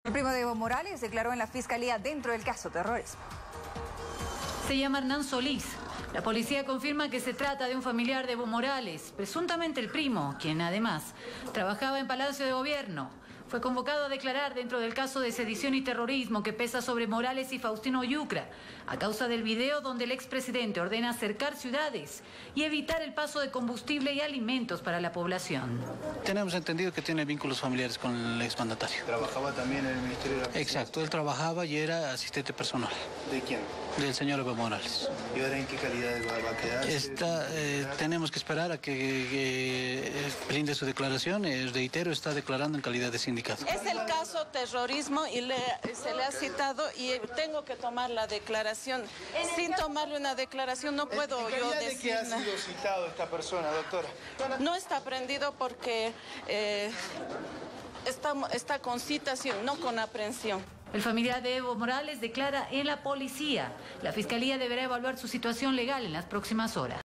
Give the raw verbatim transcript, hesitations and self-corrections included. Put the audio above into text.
El primo de Evo Morales declaró en la fiscalía dentro del caso terrorismo. Se llama Hernán Solís. La policía confirma que se trata de un familiar de Evo Morales, presuntamente el primo, quien además trabajaba en Palacio de Gobierno. Fue convocado a declarar dentro del caso de sedición y terrorismo que pesa sobre Morales y Faustino Yucra, a causa del video donde el expresidente ordena cercar ciudades y evitar el paso de combustible y alimentos para la población. Tenemos entendido que tiene vínculos familiares con el exmandatario. ¿Trabajaba también en el Ministerio de la Presidencia? Exacto, él trabajaba y era asistente personal. ¿De quién? Del señor Evo Morales. ¿Y ahora en qué calidad va, va a quedar? Está, eh, tenemos que esperar a que, que brinde su declaración. Eh, reitero, está declarando en calidad de sindicato. Es el caso terrorismo y le, se le ha citado y tengo que tomar la declaración. Sin tomarle una declaración no puedo yo decir. ¿De qué ha sido citado esta persona, doctora? No está prendido porque eh, está, está con citación, no con aprehensión. El familiar de Evo Morales declara en la policía. La fiscalía deberá evaluar su situación legal en las próximas horas.